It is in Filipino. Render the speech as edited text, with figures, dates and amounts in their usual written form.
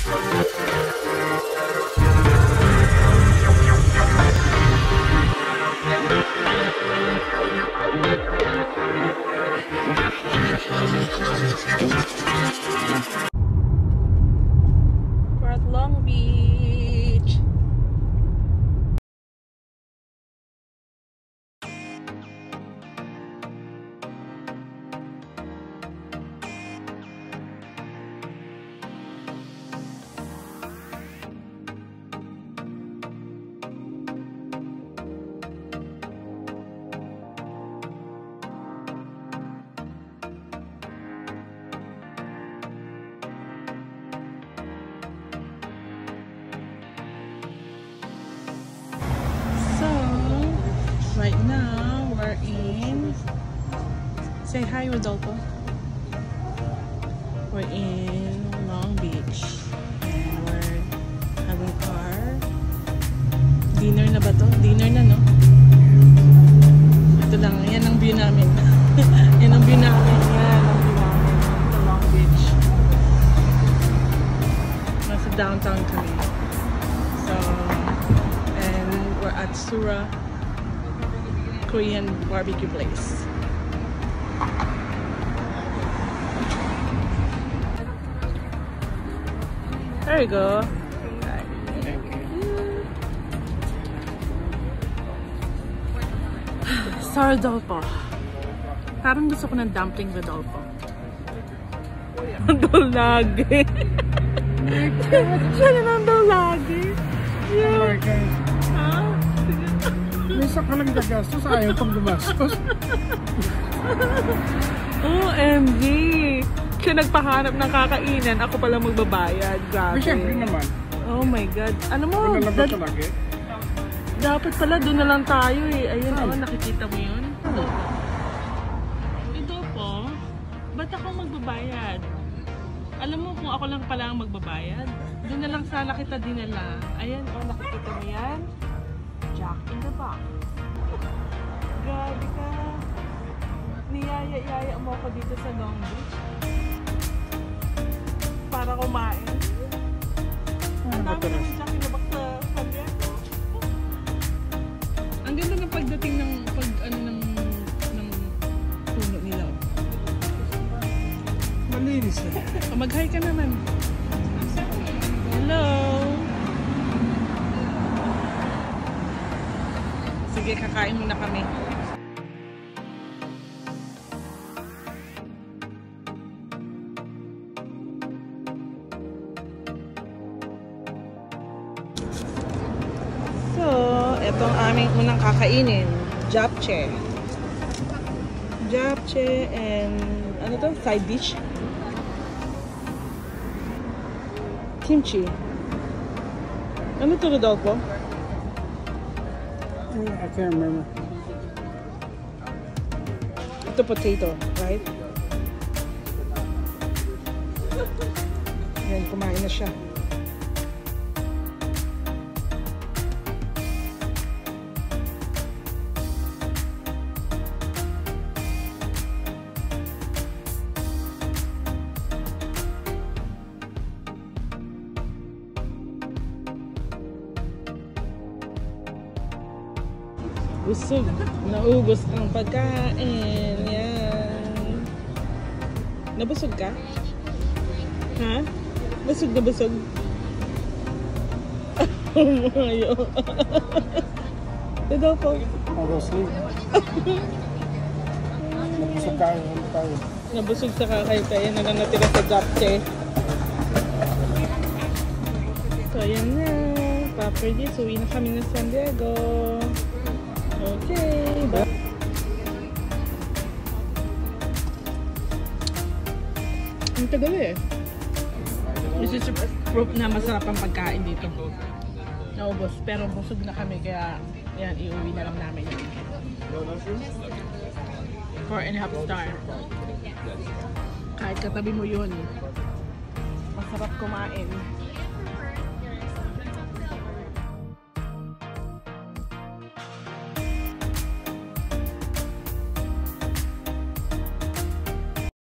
We're at Long Beach. Right now, we're in... Say hi, Rodolfo. We're in Long Beach. And we're having our... Dinner na ba to? Dinner na, no? Ito lang. Yan ang view namin. Yan ang view namin. Yan ang view namin. Sa Long Beach. Nasa downtown kami. So, and we're at SURA Korean barbecue place. There you go. Sa Rodolfo. Parang gusto ko ng dumpling Rodolfo. Nandol lagi. Siya na nandol lagi. Yeah. Ha? Minsan ka lang gagastos, ayaw pang gumastos. OMG! Siya nagpahanap ng kakainan, ako pala magbabayad. Grabe. Siyempre naman. Oh my God. Ano mo? Pinalabas ka lagi? Dapat pala, doon na lang tayo eh. Ayun, oh, nakikita mo yun? Ito po, ba't ako magbabayad? Alam mo kung ako lang pala ang magbabayad? Doon na lang sana kita dinala. Ayan, oh, nakikita mo yan? Jack in the box. Grabe ka. Niyaya-yaya mo ako dito sa Long Beach. Para kumain. Ang dami ng Jack in the box sa Santiago. Ang ganda ng pagdating ng ng puno nila. Malinis na. Mag-hi ka naman. Hello. Sige, kakain muna kami. So, itong aming unang kakainin. Japchae. Japchae and ano to? Side dish? Kimchi. Ano to, Rodolfo? I can't remember. Ito potato, right? Yan, kumain na siya. Busog. Naubos ang pagkain. Yan. Nabusog ka? Ha? Busog na busog? Ayaw. Ito po. Obviously. Nabusog tayo. Nabusog sa kakay-kaya na lang natira sa japchae. So, ayan na. Properly, uwi na kami ng San Diego. Okay, bye. Ang tagal eh. This is proof na masarap ang pagkain dito. Naubos, pero busog na kami kaya yan, iuwi na lang namin. 4.5 star. Kahit katabi mo yun, masarap kumain.